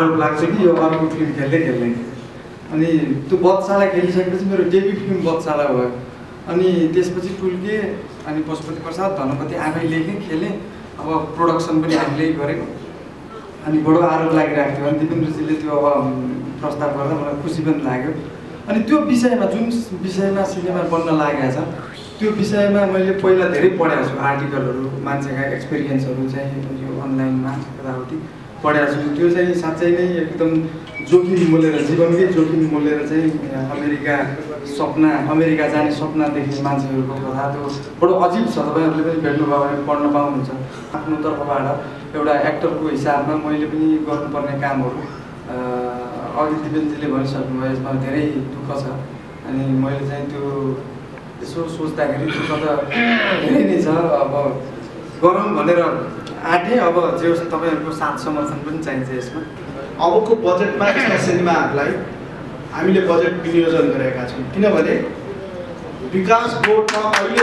डर लाग्छ कि यो अर्को फिल्म खेल्दै अनि त्यो बच्चालाई खेलिसकेपछि मेरो डेब्यू फिल्म बच्चालाई भयो अनि त्यसपछि टुल्के अनि पशुपति प्रसाद धनपति आफै लेखेँ खेलेँ अब प्रोडक्सन पनि हामीले गरेको अनि बडो आरोप लागिरहेको थियो अनि दिपेन्द्रजीले त्यो अब प्रस्ताव गर्दा मलाई खुसी पनि लाग्यो अनि त्यो विषयमा जुन विषयमा सिनेमा बन्न लागेको छ त्यो विषयमा मैले पहिला धेरै पढेको छु आर्टिकलहरू मान्छेका एक्सपिरियन्सहरू चाहिँ यो अनलाइनमा यताउति पढेको छु त्यो चाहिँ साँच्चै नै एकदम जोखिम मोलेर जीवनकै जोखिम मोलेर चाहिँ अमेरिका जाने सपना देख्ने मान्छेहरूको कथा त्यो बडो अजिब छ तपाईँहरूले पनि भेट्नुभयो भने पढ्न पाउनुहुन्छ आफ्नो तर्फबाट एउटा एक्टरको हिसाबमा मैले पनि गर्नुपर्ने कामहरू अघि दिपेन्द्रजीले भनिसक्नुभयो यसमा धेरै दुःख छ अनि मैले चाहिँ त्यो यसो सोच्दाखेरि दुःख त धेरै नै छ अब गरौँ भनेर आँटेँ अब जे होस् तपाईँहरूको साथ समर्थन पनि चाहिन्छ यसमा अबको बजेटमा यस्ता सिनेमाहरूलाई हामीले बजेट विनियोजन गरेका छौँ किनभने विकास बोर्डमा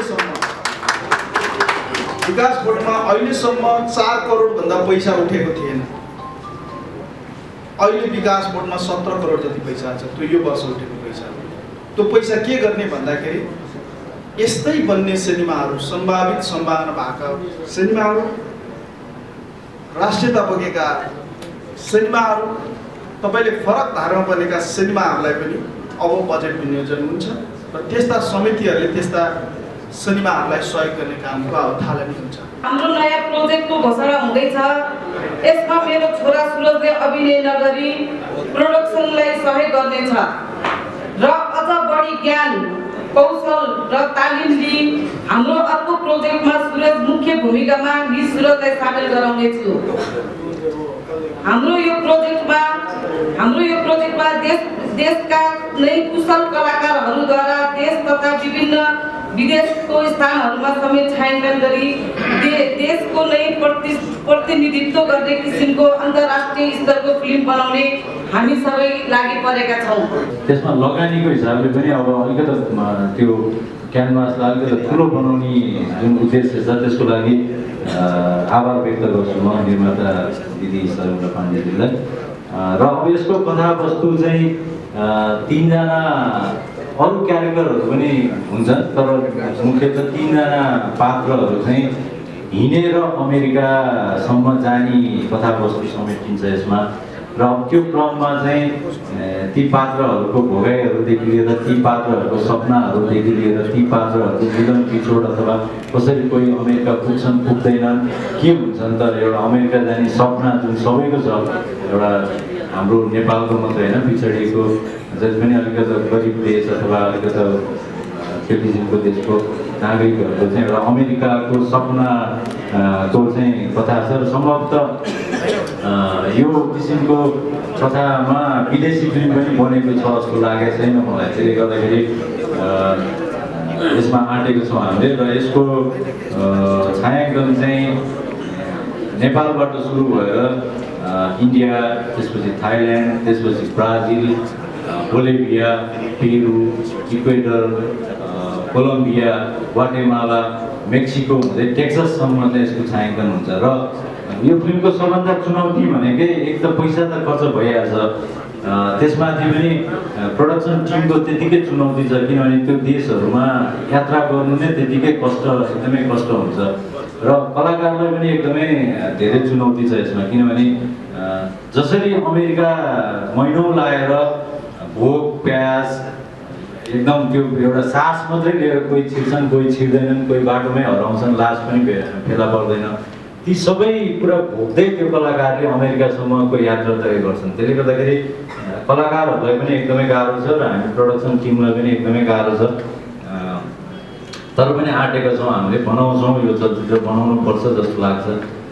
अहिलेसम्म 4 करोडभन्दा पैसा उठेको थिएन अहिले विकास बोर्डमा 17 करोड जति पैसा छ त्यो यो वर्ष उठेको पैसा त्यो पैसा के गर्ने भन्दाखेरि यस्तै बन्ने सिनेमाहरू सम्भावित सम्भावना भएका सिनेमाहरू राष्ट्रियता बोकेका सिनेमाहरू तपाईले फरक धारमा बनेका सिनेमाहरूलाई पनि अब बजेट विनियोजन हुन्छ र त्यस्ता समितिहरूले त्यस्ता सिनेमाहरूलाई सहयोग गर्ने कामको अब थालनी हुन्छ हाम्रो नयाँ प्रोजेक्टको घोषणा हुँदैछ यसमा मेरो छोरा सुरजले अभिनय नगरी प्रोडक्सनलाई सहयोग गर्नेछ र अझ बढी ज्ञान कौशल र तालिम लिई हाम्रो अर्को प्रोजेक्टमा सुरज मुख्य भूमिकामा मिस सुरजलाई सामेल गराउने छु हाम्रो यो प्रोजेक्टमा देशका नै कुशल कलाकारहरूद्वारा देश तथा विभिन्न विदेशको स्थानहरूमा समेत छायाङ्कन गरी देशको नै प्रतिनिधित्व गर्ने किसिमको अन्तर्राष्ट्रिय स्तरको फिल्म बनाउने हामी सबै लागि परेका छौँ। त्यसमा लगानीको हिसाबले पनि अब अलिकति त्यो क्यानभासलाई अलिकति ठुलो बनाउने जुन उद्देश्य छ त्यसको लागि आभार व्यक्त गर्छु म निर्माता दिदी शर्मिला पाण्डेजीलाई र अब यसको कथावस्तु चाहिँ 3 जना अरू क्यारेक्टरहरू पनि हुन्छन् तर मुख्यतः 3 जना पात्रहरू चाहिँ हिँडेर अमेरिकासम्म जाने कथावस्तु समेटिन्छ यसमा र त्यो क्रममा चाहिँ ती पात्रहरूको भोगाइहरूदेखि लिएर ती पात्रहरूको सपनाहरूदेखि लिएर ती पात्रहरूको जीवन बिछोड अथवा कसरी कोही अमेरिका पुग्छन् पुग्दैनन् के हुन्छन् त एउटा अमेरिका जाने सपना जुन सबैको छ एउटा हाम्रो नेपालको मात्रै होइन पिछडिएको जति पनि अलिकति गरिब देश अथवा अलिकति खेतीजीको देशको नागरिकहरूको चाहिँ एउटा अमेरिकाको सपनाको चाहिँ कथा छ र सम्भवतः यो किसिमको कथामा विदेशी फिल्म पनि बनेको छ जस्तो लागेको छैन मलाई त्यसले गर्दाखेरि यसमा आँटेको छौँ हामीले र यसको छायाङ्कन चाहिँ नेपालबाट सुरु भएर इन्डिया त्यसपछि थाइल्यान्ड त्यसपछि Brazil Bolivia Peru Ecuador Colombia Guatemala Mexico हुँदै टेक्साससम्म चाहिँ यसको छायाङ्कन हुन्छ र यो फिल्मको सबभन्दा चुनौती भनेकै एक त पैसा त खर्च भइहाल्छ त्यसमाथि पनि प्रोडक्सन टिमको त्यतिकै चुनौती छ किनभने त्यो देशहरूमा यात्रा गर्नु नै त्यतिकै एकदमै कष्ट हुन्छ र कलाकारलाई पनि एकदमै धेरै चुनौती छ यसमा किनभने जसरी अमेरिका महिनौँ लागेर भोग प्याज एकदम त्यो एउटा सास मात्रै लिएर कोही छिर्छन् कोही छिर्दैनन् कोही बाटोमै हराउँछन् लास पनि फेला पर्दैन ती सबै कुरा भोग्दै त्यो कलाकारले अमेरिकासम्मको यात्रा तय गर्छन् त्यसले गर्दाखेरि कलाकारहरूलाई पनि एकदमै गाह्रो छ र हामी प्रोडक्सन टिमलाई पनि एकदमै गाह्रो छ तर पनि आँटेका छौँ हामीले बनाउँछौँ यो चलचित्र बनाउनु पर्छ जस्तो लाग्छ